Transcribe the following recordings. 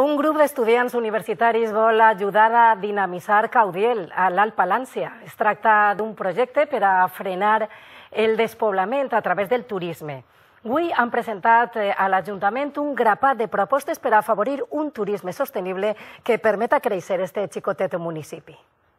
Un grup d'estudiants universitaris vol ajudar a dinamitzar Caudiel, a l'Alt Palància. Es tracta d'un projecte per a frenar el despoblament a través del turisme. Avui han presentat a l'Ajuntament un grapat de propostes per a afavorir un turisme sostenible que permeta créixer este xicotet municipi.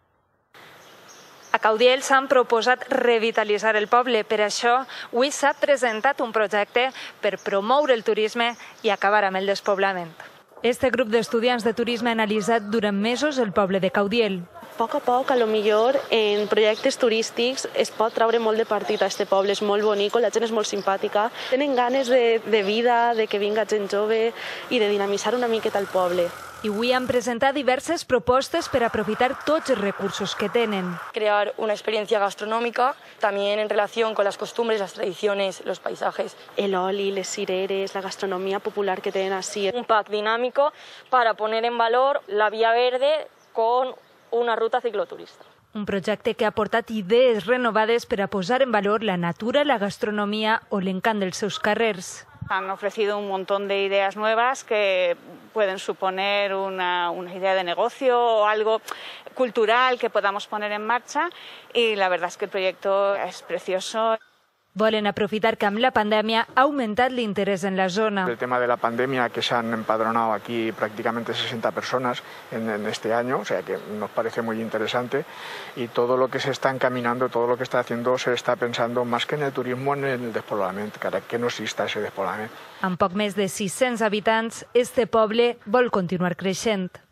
A Caudiel s'han proposat revitalitzar el poble. Per això, avui s'ha presentat un projecte per promoure el turisme i acabar amb el despoblament. Este grup d'estudiants de turisme ha analitzat durant mesos el poble de Caudiel. A poc, a lo millor, en projectes turístics es pot treure molt de partit a este poble. És molt bonic, la gent és molt simpàtica. Tenen ganes de vida, de que vinga gent jove i de dinamitzar una miqueta el poble. I avui han presentat diverses propostes per aprofitar tots els recursos que tenen. Crear una experiencia gastronómica, también en relación con las costumbres, las tradiciones, los paisajes. El oli, les cireres, la gastronomía popular que tenen així. Un pack dinámico para poner en valor la vía verde con una ruta cicloturista. Un projecte que ha aportat idees renovades per a posar en valor la natura, la gastronomia o l'encant dels seus carrers. Han ofrecido un montón de ideas nuevas que pueden suponer una idea de negocio o algo cultural que podamos poner en marcha y la verdad es que el proyecto es precioso. Volen aprofitar que amb la pandèmia ha augmentat l'interès en la zona. El tema de la pandemia, que se han empadronado aquí prácticamente 60 personas en este año, o sea que nos parece muy interesante, y todo lo que se está encaminando, todo lo que está haciendo, se está pensando más que en el turismo, en el despoblament, que no exista ese despoblament. Amb poc més de 600 habitants, este poble vol continuar creixent.